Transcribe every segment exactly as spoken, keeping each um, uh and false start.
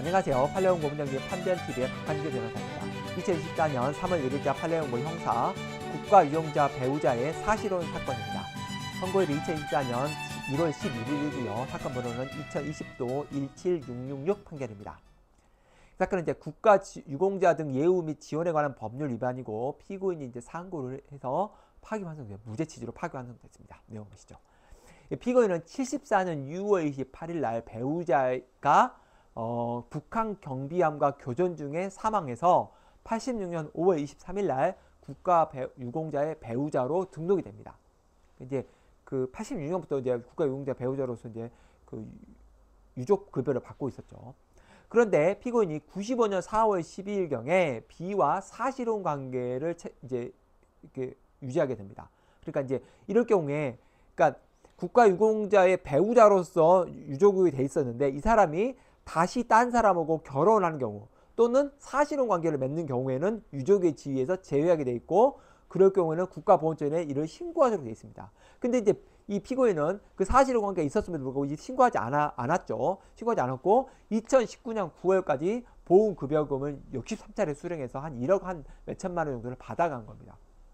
안녕하세요. 판례원 고문장님 판변티비의 박한규 변호사입니다. 이천이십사 년 삼월 일일자 판례원 고 형사 국가유용자 배우자의 사실혼 사건입니다. 선고일이 이천이십사 년 일월 십일일이고요. 사건 번호는 이천이십도 일칠육육육 판결입니다. 이 사건은 이제 국가유공자 등 예우 및 지원에 관한 법률 위반이고 피고인이 이제 상고를 해서 파기환송돼 무죄 취지로 파기환송됐습니다. 내용 보시죠. 피고인은 칠십사 년 유월 이십팔일 날 배우자가 어, 북한 경비함과 교전 중에 사망해서 팔십육 년 오월 이십삼일 날 국가유공자의 배우자로 등록이 됩니다. 이제 그 팔십육 년부터 이제 국가유공자 배우자로서 이제 그 유족 급여를 받고 있었죠. 그런데 피고인이 구십오 년 사월 십이일경에 B와 사실혼 관계를 이제 이렇게 유지하게 됩니다. 그러니까 이제 이럴 경우에, 그러니까 국가유공자의 배우자로서 유족이 돼 있었는데 이 사람이 다시 딴 사람하고 결혼하는 경우 또는 사실혼 관계를 맺는 경우에는 유족의 지위에서 제외하게 돼 있고, 그럴 경우에는 국가보훈처에 이를 신고하도록 되어 있습니다. 근데 이제 이 피고인은 그 사실혼 관계가 있었음에도 불구하고 신고하지 않아, 않았죠. 신고하지 않았고 이천십구 년 구월까지 보훈급여금을 육십삼 차례 수령해서 한 일억 한 몇천만 원 정도를 받아간 겁니다.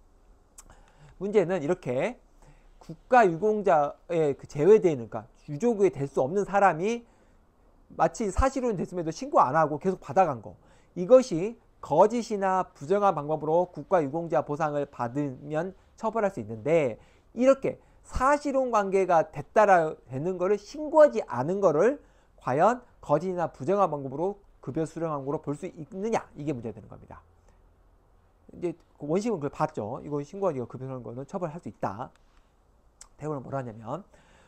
문제는 이렇게 국가유공자에 그 제외되는, 그러니까 유족이 될 수 없는 사람이 마치 사실혼 됐음에도 신고 안 하고 계속 받아간 거, 이것이 거짓이나 부정한 방법으로 국가유공자 보상을 받으면 처벌할 수 있는데, 이렇게 사실혼 관계가 됐다라 되는 거를 신고하지 않은 거를 과연 거짓이나 부정한 방법으로 급여 수령한 거로 볼 수 있느냐, 이게 문제가 되는 겁니다. 이제 원심은 그걸 봤죠. 이거 신고하기가 급여 수령한 거는 처벌할 수 있다. 대부분 뭐라 하냐면,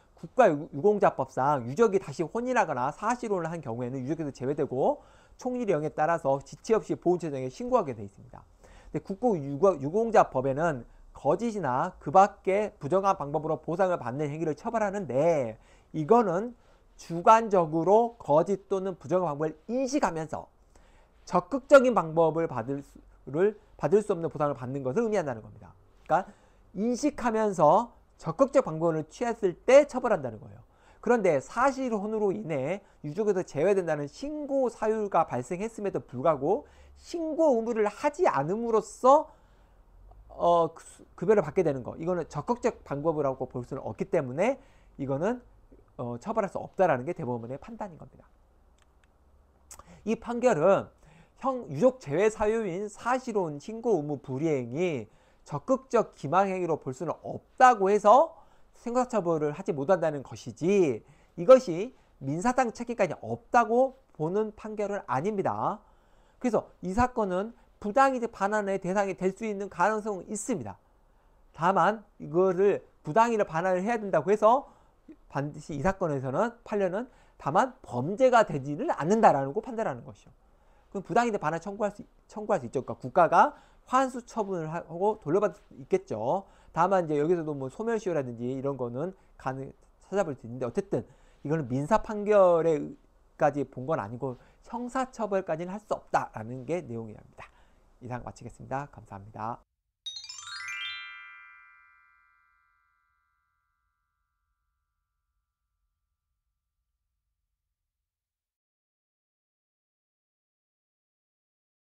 국가유공자법상 유족이 다시 혼인하거나 사실혼을 한 경우에는 유족에서 제외되고 총리령에 따라서 지체 없이 보훈처장에 신고하게 되어 있습니다. 근데 국가유공자법에는 거짓이나 그 밖에 부정한 방법으로 보상을 받는 행위를 처벌하는데, 이거는 주관적으로 거짓 또는 부정한 방법을 인식하면서 적극적인 방법을 받을 수, 받을 수 없는 보상을 받는 것을 의미한다는 겁니다. 그러니까 인식하면서 적극적 방법을 취했을 때 처벌한다는 거예요. 그런데 사실혼으로 인해 유족에서 제외된다는 신고 사유가 발생했음에도 불구하고 신고 의무를 하지 않음으로써 어, 급여를 받게 되는 거, 이거는 적극적 방법이라고 볼 수는 없기 때문에 이거는 어, 처벌할 수 없다라는 게 대법원의 판단인 겁니다. 이 판결은 형 유족 제외 사유인 사실혼 신고 의무 불이행이 적극적 기망행위로 볼 수는 없다고 해서 형사처벌을 하지 못한다는 것이지, 이것이 민사상 책임까지 없다고 보는 판결은 아닙니다. 그래서 이 사건은 부당이득 반환의 대상이 될 수 있는 가능성은 있습니다. 다만 이거를 부당이득 반환을 해야 된다고 해서 반드시 이 사건에서는 판례는 다만 범죄가 되지는 않는다라는 거 판단하는 것이죠. 그럼 부당이득 반환 청구할 수 청구할 수 있죠. 그러니까 국가가 환수 처분을 하고 돌려받을 수 있겠죠. 다만 이제 여기서도 뭐 소멸시효라든지 이런 거는 가능 찾아볼 수 있는데, 어쨌든 이거는 민사 판결에까지 본 건 아니고 형사 처벌까지는 할 수 없다라는 게 내용이랍니다. 이상 마치겠습니다. 감사합니다.